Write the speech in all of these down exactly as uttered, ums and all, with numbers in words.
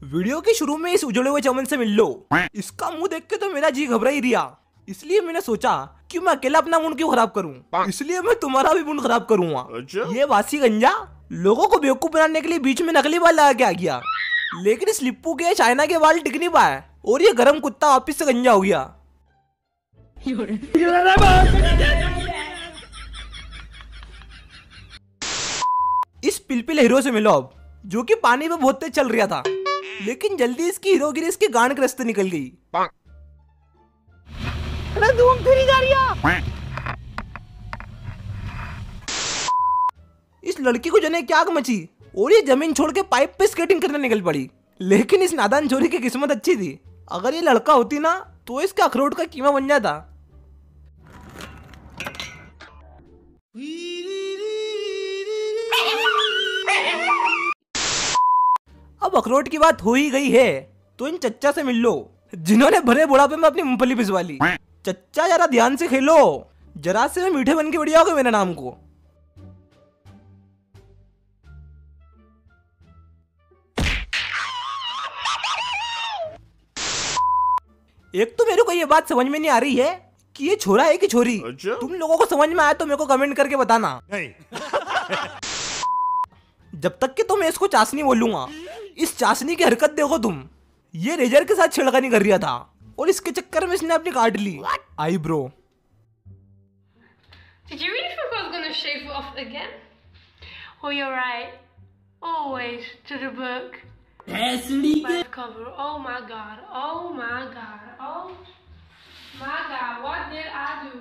Video के शुरू में इस उजड़े हुए चमन से मिल लो। इसका मुंह देख के तो मेरा जी घबरा ही रिया, इसलिए मैंने सोचा कि मैं अकेला अपना मूड क्यों खराब करूं, इसलिए मैं तुम्हारा भी मूड खराब करूंगा। अच्छा? ये वासी गंजा लोगों को बेवकूफ बनाने के लिए बीच में नकली बाल लगा के आ गया, लेकिन इस लिप्पू के चाइना के बाल टिक नहीं पाए और ये गरम कुत्ता वापिस से गंजा हो गया। इस पिलपिल हीरो से मिलो अब, जो कि पानी में बहुत तेज चल रहा था, लेकिन जल्दी इसकी हीरोगिरी इसके गांड के रास्ते निकल गई। धूम फिरी जा रही। इस लड़की को जने क्या मची और ये जमीन छोड़ के पाइप पे स्केटिंग करने निकल पड़ी, लेकिन इस नादान छोरी की किस्मत अच्छी थी। अगर ये लड़का होती ना तो इसके अखरोट का कीमा बन जाता। अब अखरोट की बात हो ही गई है तो इन चच्चा से मिल लो, जिन्होंने भरे बुढ़ापे में अपनी मूंगफली पिसवा ली। चच्चा जरा ध्यान से खेलो, जरा से मीठे बन के बढ़िया होगा मेरे नाम को। एक तो मेरे को ये बात समझ में नहीं आ रही है कि ये छोरा है कि छोरी। अच्छा? तुम लोगों को समझ में आया तो मेरे को कमेंट करके बताना। नहीं। जब तक कि तो मैं इसको चाशनी बोलूंगा। इस चाशनी की हरकत देखो तुम, ये रेजर के साथ छिड़कानी कर रहा था और इसके चक्कर में इसने अपनी काट ली eyebrow. Did you really think I was gonna shave it off again? Oh, you're right. Always to the book. Back cover. Oh my god. Oh my god. Oh my god. What did I do?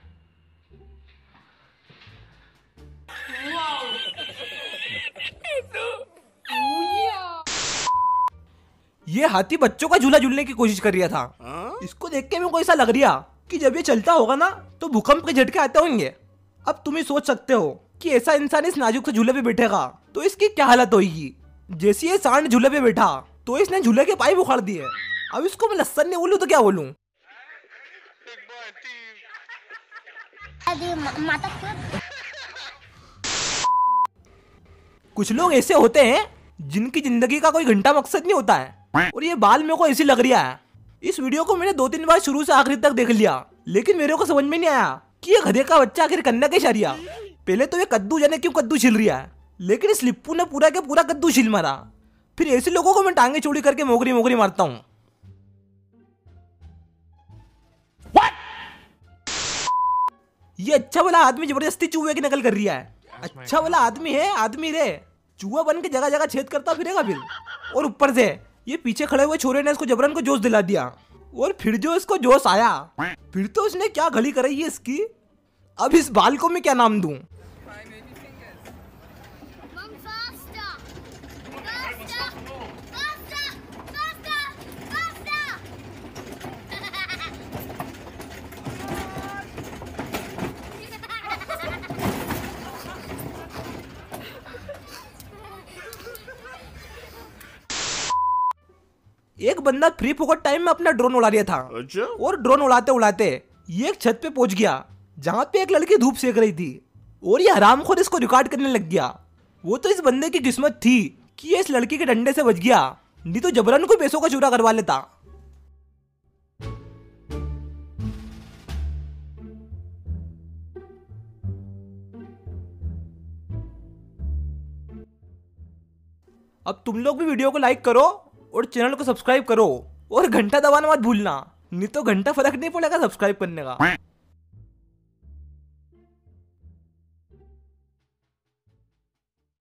Whoa. ये हाथी बच्चों का झूला झूलने की कोशिश कर रहा था। इसको देख के मेरे को ऐसा लग रहा कि जब ये चलता होगा ना तो भूकंप के झटके आते होंगे। अब तुम ही सोच सकते हो कि ऐसा इंसान इस नाजुक से झूले पे बैठेगा तो इसकी क्या हालत होगी। जैसे ये सांड झूले पे बैठा तो इसने झूले के पाइप उखाड़ दिए। अब इसको मैं लस्सन नहीं बोलूं तो क्या बोलूं। कुछ लोग ऐसे होते हैं जिनकी जिंदगी का कोई घंटा मकसद नहीं होता है, और ये बाल मेरे को ऐसी लग रहा है। इस वीडियो को मैंने दो तीन बार शुरू से आखिरी तक देख लिया, लेकिन मेरे को समझ में नहीं आया कि ये गधे का बच्चा आखिर करना क्या चाह रहा। पहले तो ये कद्दू जाने क्यों कद्दू छिल रहा है, लेकिन इस लिप्पू ने पूरा के पूरा कद्दू छिल मारा। फिर ऐसे लोगों को मैं टांगे चौड़ी करके मोगरी मोगरी मारता हूँ। ये अच्छा वाला आदमी जबरदस्ती चूहे की नकल कर रहा है। अच्छा वाला आदमी है, आदमी रे, चूहा बन के जगह जगह छेद करता फिरेगा फिर। और ऊपर से ये पीछे खड़े हुए छोरे ने इसको जबरन को जोश दिला दिया, और फिर जो इसको जोश आया फिर तो उसने क्या गली कराई है इसकी। अब इस बाल को मैं क्या नाम दूं। एक बंदा फ्री फोकट टाइम में अपना ड्रोन उड़ा रहा था। अच्छा? और ड्रोन उड़ाते उड़ाते ये एक छत पे पहुंच गया जहां पे एक लड़की धूप सेक रही थी, और ये हरामखोर इसको रिकॉर्ड करने लग गया। वो तो इस बंदे की किस्मत थी कि ये इस लड़की के डंडे से बच गया, नहीं तो जबरन को पैसों का चूरा करवा लेता। अब तुम लोग भी वीडियो को लाइक करो और चैनल को सब्सक्राइब करो, और घंटा दबाना मत भूलना, नहीं तो घंटा फर्क नहीं पड़ेगा सब्सक्राइब करने का।